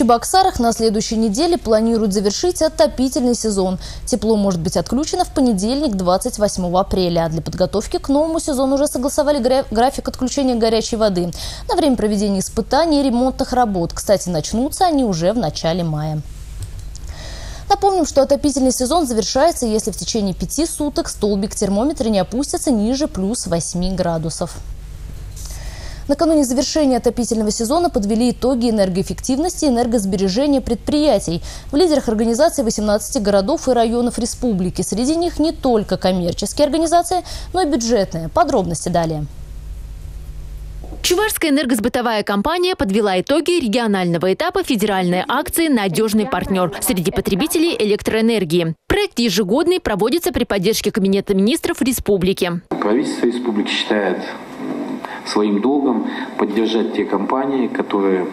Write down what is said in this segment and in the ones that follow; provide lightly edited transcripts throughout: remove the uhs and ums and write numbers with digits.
Чебоксарах на следующей неделе планируют завершить отопительный сезон. Тепло может быть отключено в понедельник, 28 апреля. А для подготовки к новому сезону уже согласовали график отключения горячей воды на время проведения испытаний и ремонтных работ. Кстати, начнутся они уже в начале мая. Напомним, что отопительный сезон завершается, если в течение 5 суток столбик термометра не опустится ниже плюс 8 градусов. Накануне завершения отопительного сезона подвели итоги энергоэффективности и энергосбережения предприятий. В лидерах организаций 18 городов и районов республики. Среди них не только коммерческие организации, но и бюджетные. Подробности далее. Чувашская энергосбытовая компания подвела итоги регионального этапа федеральной акции «Надежный партнер» среди потребителей электроэнергии. Проект ежегодный, проводится при поддержке Кабинета министров республики. Правительство республики считает своим долгом поддержать те компании, которые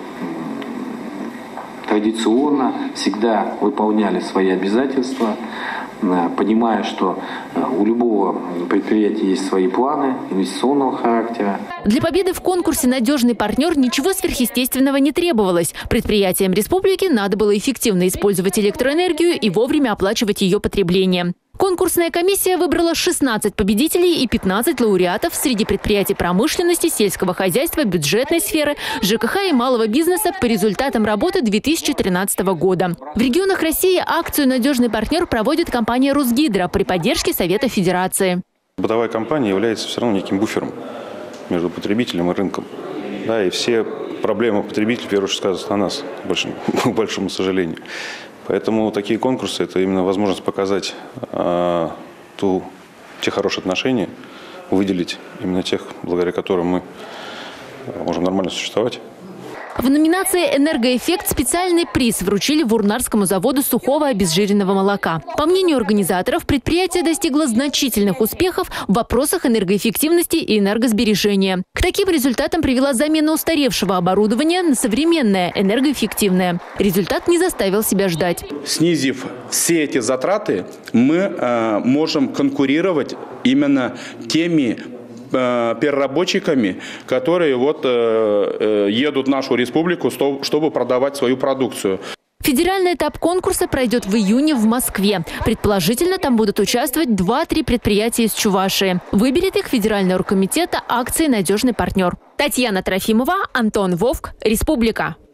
традиционно всегда выполняли свои обязательства, понимая, что у любого предприятия есть свои планы инвестиционного характера. Для победы в конкурсе «Надежный партнер» ничего сверхъестественного не требовалось. Предприятиям республики надо было эффективно использовать электроэнергию и вовремя оплачивать ее потребление. Конкурсная комиссия выбрала 16 победителей и 15 лауреатов среди предприятий промышленности, сельского хозяйства, бюджетной сферы, ЖКХ и малого бизнеса по результатам работы 2013 года. В регионах России акцию «Надежный партнер» проводит компания «Русгидро» при поддержке Совета Федерации. Бытовая компания является все равно неким буфером между потребителем и рынком. Да, и все проблемы потребителей, в первую очередь, сказываются на нас, к большому сожалению. Поэтому такие конкурсы – это именно возможность показать те хорошие отношения, выделить именно тех, благодаря которым мы можем нормально существовать. В номинации «Энергоэффект» специальный приз вручили Вурнарскому заводу сухого обезжиренного молока. По мнению организаторов, предприятие достигло значительных успехов в вопросах энергоэффективности и энергосбережения. К таким результатам привела замена устаревшего оборудования на современное, энергоэффективное. Результат не заставил себя ждать. Снизив все эти затраты, мы можем конкурировать именно теми переработчиками, которые едут в нашу республику, чтобы продавать свою продукцию. Федеральный этап конкурса пройдет в июне в Москве. Предположительно, там будут участвовать 2-3 предприятия из Чувашии. Выберет их Федеральный оргкомитет акции «Надежный партнер». Татьяна Трофимова, Антон Вовк, Республика.